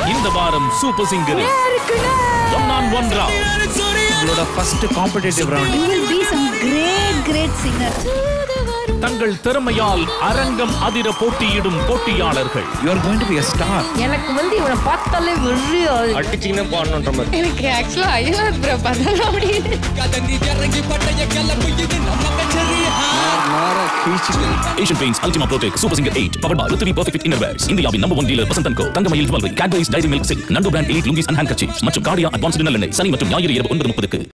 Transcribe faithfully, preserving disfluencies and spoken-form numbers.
இந்த வாரம் super singer one on one round. உங்களோட first competitive round. You will be some great great singer. தங்கள் திறமையால் அரங்கம் அதிர போட்டியிடும் போட்டியாளர்கள். You are going to be a star. எனக்கு வந்து இவனை பார்த்தாலே வெறியா அடிச்சிங்கனா பாடணும்ன்ற மாதிரி. எனக்கு ஆக்சுவலா ஐயோ ப்ரோ பண்ணலாம் அப்படி. கதந்தி இறங்கி பட்டைய கலப்பு இது நம்ம கச்சேரி. மாரா கீச்சிகள். Asian Paints Ultima Protect Super Singer eight powered by Ruthvi Perfect Fit Innerwears. இந்தியாவின் number one dealer Vasanth and co. Thangamayil jewellery, Cadbury's Dairy Milk Silk, Nandu brand elite lungis and hand kerchiefs மற்றும் கார்டியா அட்வான்ஸ்டு நல்லெண்ணெய். சனி மற்றும் ஞாயிறு இரவு ஒன்பது முப்பதுக்கு.